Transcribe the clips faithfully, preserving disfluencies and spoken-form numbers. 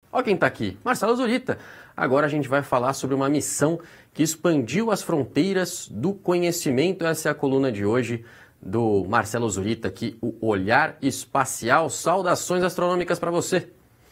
Olha quem está aqui, Marcelo Zurita. Agora a gente vai falar sobre uma missão que expandiu as fronteiras do conhecimento. Essa é a coluna de hoje do Marcelo Zurita aqui, o Olhar Espacial. Saudações astronômicas para você.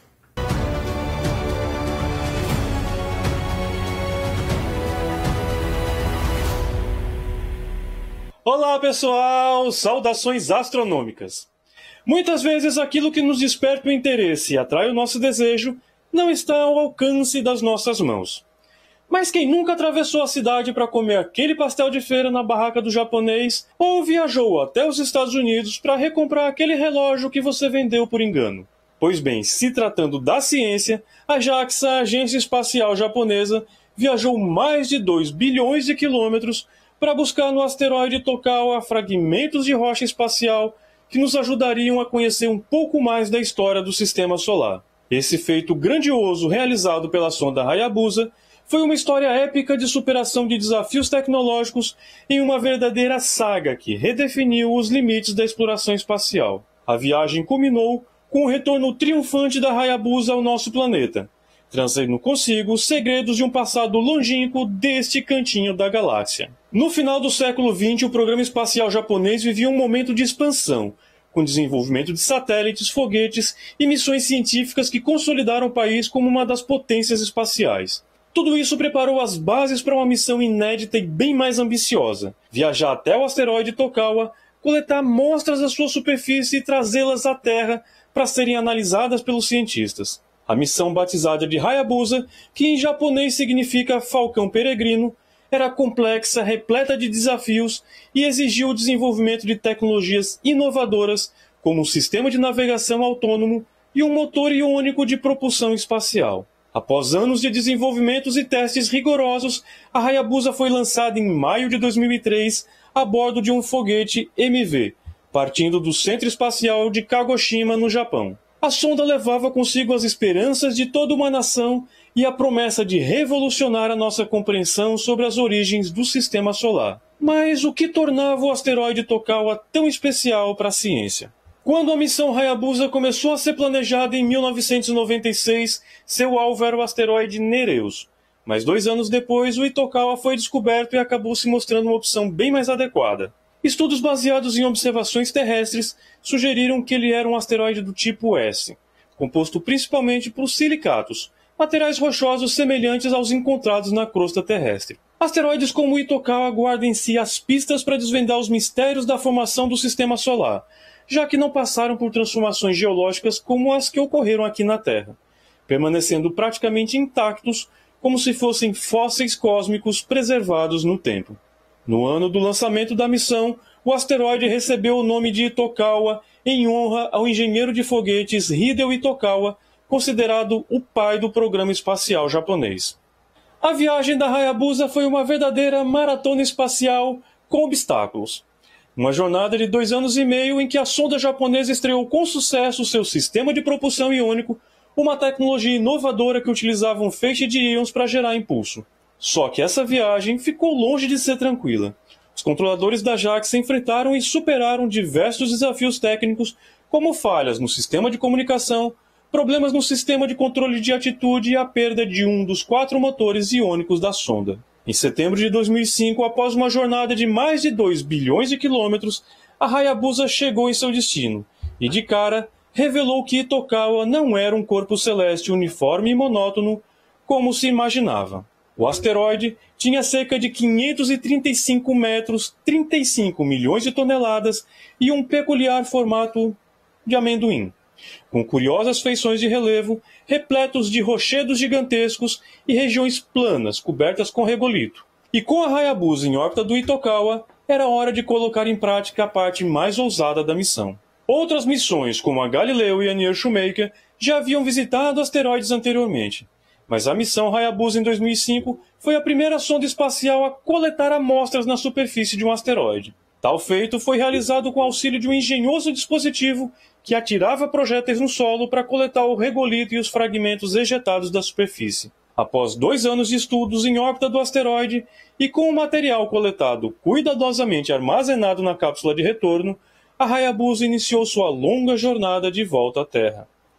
Olá pessoal, saudações astronômicas. Muitas vezes aquilo que nos desperta o interesse e atrai o nosso desejo não está ao alcance das nossas mãos. Mas quem nunca atravessou a cidade para comer aquele pastel de feira na barraca do japonês ou viajou até os Estados Unidos para recomprar aquele relógio que você vendeu por engano? Pois bem, se tratando da ciência, a JAXA, a Agência Espacial Japonesa, viajou mais de dois bilhões de quilômetros para buscar no asteroide Itokawa fragmentos de rocha espacial que nos ajudariam a conhecer um pouco mais da história do Sistema Solar. Esse feito grandioso realizado pela sonda Hayabusa foi uma história épica de superação de desafios tecnológicos em uma verdadeira saga que redefiniu os limites da exploração espacial. A viagem culminou com o retorno triunfante da Hayabusa ao nosso planeta, trazendo consigo os segredos de um passado longínquo deste cantinho da galáxia. No final do século vinte, o programa espacial japonês vivia um momento de expansão, com desenvolvimento de satélites, foguetes e missões científicas que consolidaram o país como uma das potências espaciais. Tudo isso preparou as bases para uma missão inédita e bem mais ambiciosa: viajar até o asteroide Itokawa, coletar amostras da sua superfície e trazê-las à Terra para serem analisadas pelos cientistas. A missão batizada de Hayabusa, que em japonês significa Falcão Peregrino, era complexa, repleta de desafios e exigiu o desenvolvimento de tecnologias inovadoras, como um sistema de navegação autônomo e um motor iônico de propulsão espacial. Após anos de desenvolvimentos e testes rigorosos, a Hayabusa foi lançada em maio de dois mil e três a bordo de um foguete M V, partindo do Centro Espacial de Kagoshima, no Japão. A sonda levava consigo as esperanças de toda uma nação e a promessa de revolucionar a nossa compreensão sobre as origens do Sistema Solar. Mas o que tornava o asteroide Itokawa tão especial para a ciência? Quando a missão Hayabusa começou a ser planejada em mil novecentos e noventa e seis, seu alvo era o asteroide Nereus. Mas dois anos depois, o Itokawa foi descoberto e acabou se mostrando uma opção bem mais adequada. Estudos baseados em observações terrestres sugeriram que ele era um asteroide do tipo S, composto principalmente por silicatos, materiais rochosos semelhantes aos encontrados na crosta terrestre. Asteroides como o Itokawa guardam em si as pistas para desvendar os mistérios da formação do Sistema Solar, já que não passaram por transformações geológicas como as que ocorreram aqui na Terra, permanecendo praticamente intactos como se fossem fósseis cósmicos preservados no tempo. No ano do lançamento da missão, o asteroide recebeu o nome de Itokawa em honra ao engenheiro de foguetes Hideo Itokawa, considerado o pai do programa espacial japonês. A viagem da Hayabusa foi uma verdadeira maratona espacial com obstáculos. Uma jornada de dois anos e meio em que a sonda japonesa estreou com sucesso seu sistema de propulsão iônico, uma tecnologia inovadora que utilizava um feixe de íons para gerar impulso. Só que essa viagem ficou longe de ser tranquila. Os controladores da JAXA enfrentaram e superaram diversos desafios técnicos, como falhas no sistema de comunicação, problemas no sistema de controle de atitude e a perda de um dos quatro motores iônicos da sonda. Em setembro de dois mil e cinco, após uma jornada de mais de dois bilhões de quilômetros, a Hayabusa chegou em seu destino e, de cara, revelou que Itokawa não era um corpo celeste uniforme e monótono como se imaginava. O asteroide tinha cerca de quinhentos e trinta e cinco metros, trinta e cinco milhões de toneladas e um peculiar formato de amendoim, com curiosas feições de relevo, repletos de rochedos gigantescos e regiões planas cobertas com regolito. E com a Hayabusa em órbita do Itokawa, era hora de colocar em prática a parte mais ousada da missão. Outras missões, como a Galileu e a Near Shoemaker, já haviam visitado asteroides anteriormente. Mas a missão Hayabusa em dois mil e cinco foi a primeira sonda espacial a coletar amostras na superfície de um asteroide. Tal feito foi realizado com o auxílio de um engenhoso dispositivo que atirava projéteis no solo para coletar o regolito e os fragmentos ejetados da superfície. Após dois anos de estudos em órbita do asteroide e com o material coletado cuidadosamente armazenado na cápsula de retorno, a Hayabusa iniciou sua longa jornada de volta à Terra.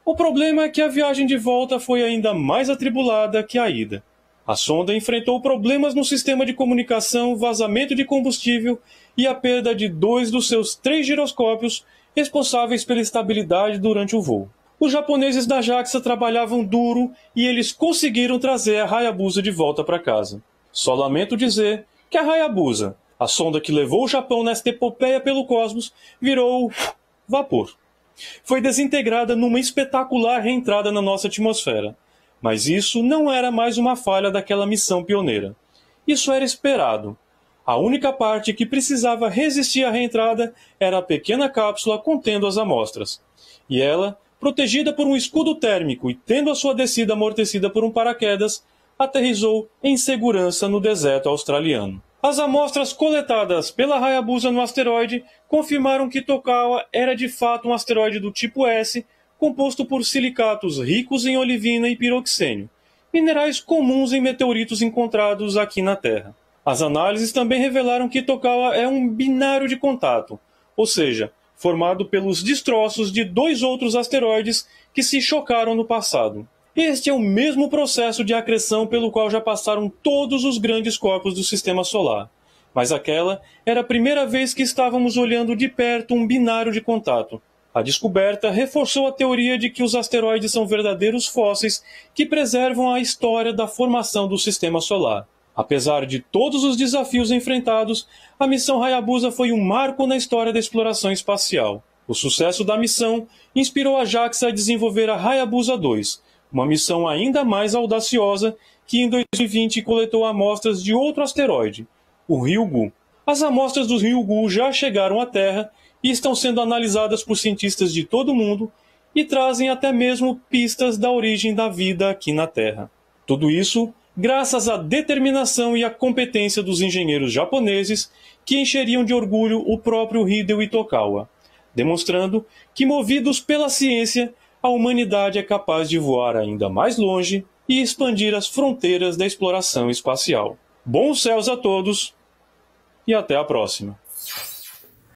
O problema é que a viagem de volta foi ainda mais atribulada que a ida. A sonda enfrentou problemas no sistema de comunicação, vazamento de combustível e a perda de dois dos seus três giroscópios responsáveis pela estabilidade durante o voo. Os japoneses da JAXA trabalhavam duro e eles conseguiram trazer a Hayabusa de volta para casa. Só lamento dizer que a Hayabusa, a sonda que levou o Japão nesta epopeia pelo cosmos, virou vapor. Foi desintegrada numa espetacular reentrada na nossa atmosfera. Mas isso não era mais uma falha daquela missão pioneira. Isso era esperado. A única parte que precisava resistir à reentrada era a pequena cápsula contendo as amostras. E ela, protegida por um escudo térmico e tendo a sua descida amortecida por um paraquedas, aterrissou em segurança no deserto australiano. As amostras coletadas pela Hayabusa no asteroide confirmaram que Tokawa era de fato um asteroide do tipo S, composto por silicatos ricos em olivina e piroxênio, minerais comuns em meteoritos encontrados aqui na Terra. As análises também revelaram que Tokawa é um binário de contato, ou seja, formado pelos destroços de dois outros asteroides que se chocaram no passado. Este é o mesmo processo de acreção pelo qual já passaram todos os grandes corpos do Sistema Solar, mas aquela era a primeira vez que estávamos olhando de perto um binário de contato. A descoberta reforçou a teoria de que os asteroides são verdadeiros fósseis que preservam a história da formação do Sistema Solar. Apesar de todos os desafios enfrentados, a missão Hayabusa foi um marco na história da exploração espacial. O sucesso da missão inspirou a JAXA a desenvolver a Hayabusa dois, uma missão ainda mais audaciosa que em dois mil e vinte coletou amostras de outro asteroide, o Ryugu. As amostras do Ryugu já chegaram à Terra e estão sendo analisadas por cientistas de todo o mundo e trazem até mesmo pistas da origem da vida aqui na Terra. Tudo isso graças à determinação e à competência dos engenheiros japoneses que encheriam de orgulho o próprio Hideo Itokawa, demonstrando que, movidos pela ciência, a humanidade é capaz de voar ainda mais longe e expandir as fronteiras da exploração espacial. Bons céus a todos e até a próxima!